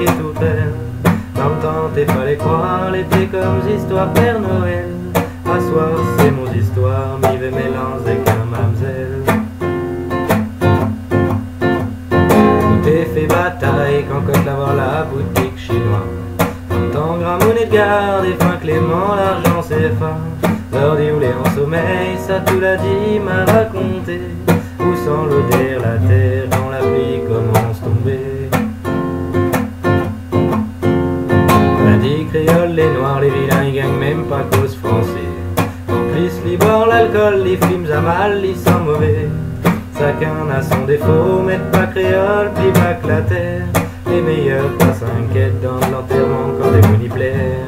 qui tout faire. Dans le temps t'es fallait croire l'été comme histoires Père Noël. À soir c'est mon histoire, m'y vais mélanger qu'un mamzelle. Où t'es fait bataille quand côte l'avoir la boutique chinoise. Tant grand monnaie de garde et fin Clément, l'argent c'est fin. L'ordi ou les en sommeil, ça tout l'a dit, m'a raconté. Où sans l'odeur la terre quand la pluie commence à tomber. On a dit créole, les noirs, les vilains, ils gagnent même pas cause français. En plus, les bords, l'alcool, les films à mal, ils sont mauvais. Chacun a son défaut, mais pas créole, plus bas que la terre. Les meilleurs pas s'inquiètent dans l'enterrement quand des mouni plaire.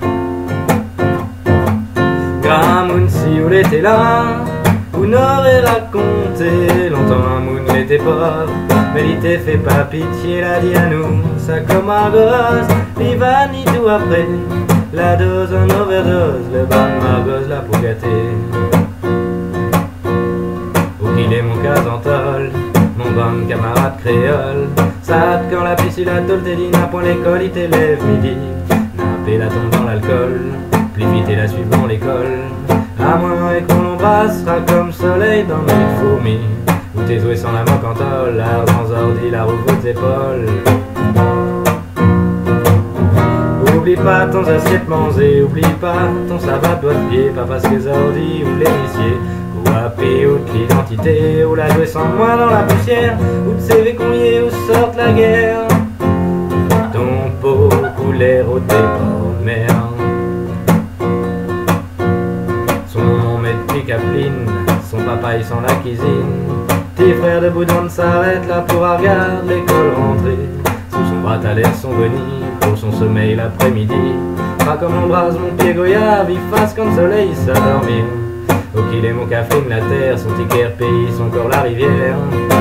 Gramoun si vous l'étiez là, vous n'aurez raconté longtemps un moun n'était pas. Mais il t'est fait pas pitié, l'a dit à nous, ça comme un gosse, il va ni tout après. La dose en overdose, le ban margose la pour gâter. Où qu'il est mon casantol, mon bon camarade créole. Ça quand la piscine la tôle t'es dit n'a point l'école, il t'élève midi. Nappé la tombe dans l'alcool, plus vite et la suivant l'école. À moins et qu'on l'embrassera comme soleil dans mes fourmis. Où t'es joué sans la mancantole, l'art dans ordi, la roue vos épaules. Oublie pas ton assiette mangée, oublie pas ton sabbat doigt de pied. Pas parce que ordi ou l'héritier. Ou AP ou de l'identité, ou la jouer sans moi dans la poussière. Ou de CV qu'on y est, où sorte la guerre. Ton pot coulait au départ de mer. Son nom met Capline, son papa il sent la cuisine. Tes frères de Boudon s'arrêtent là pour regarder l'école rentrer. Sous son bras t'as l'air son Bonnie, pour son sommeil l'après-midi. Pas comme embrase mon pied goyave, il fasse quand le soleil s'endormir. Au qu'il est mon Catherine la terre, son ticket pays, son corps la rivière.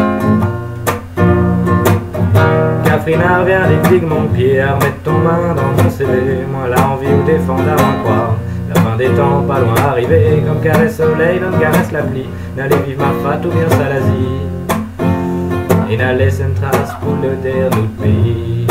Catherine revient des figues mon pied, à remettre ton main dans mon CV. Moi la envie ou défendre avant croire. La fin des temps pas loin arrivé, comme caresse soleil, comme caresse la pluie. N'allez vivre ma fat ou bien Salazie. Et n'allez une trace pour le der notre pays.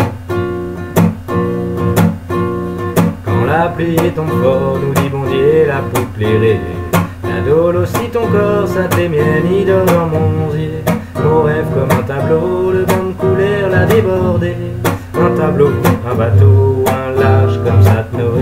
Quand la pluie tombe fort, nous dit bon Dieu la poupe plairée. La dole aussi ton corps, ça t'est mien, idole dans mon osier. Mon rêve comme un tableau, le vent de couleur l'a débordé. Un tableau, un bateau, un large comme ça de Noé.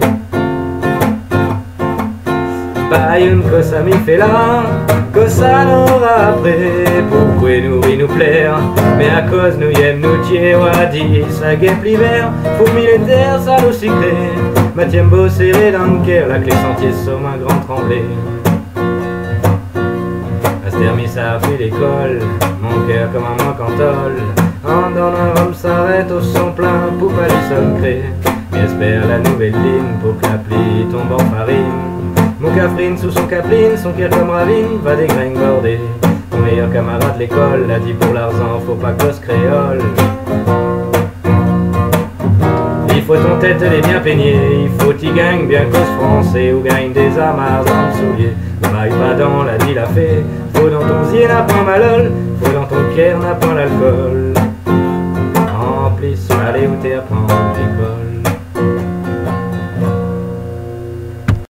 Pas une que ça m'y fait là, que ça n'aura après. Pourquoi nourrir nous plaire, mais à cause nous y aime nous tirer. On a dit ça guêpe l'hiver, pour militaire ça nous sucré. Mathieu beau serré dans le cœur, la clé sentier somme un grand tremblé. À se terminer ça a fait l'école, mon cœur comme un mancantol. En dans un rhum s'arrête au son plein pour pas les secrets. Mais espère la nouvelle ligne pour que la pluie tombe en farine. Mon Catherine sous son capline, son cœur comme ravine, va dégringoler. Ton meilleur camarade de l'école l'a dit pour l'argent, faut pas gosse créole. Il faut ton tête les bien peigner, il faut t'y gagne bien cause français. Ou gagne des amarres dans le soulier. Ne maille pas dans la vie la fée. Faut dans ton zier n'a point malol, faut dans ton cœur n'a point l'alcool. En plus, allez où t'es à prendre l'école.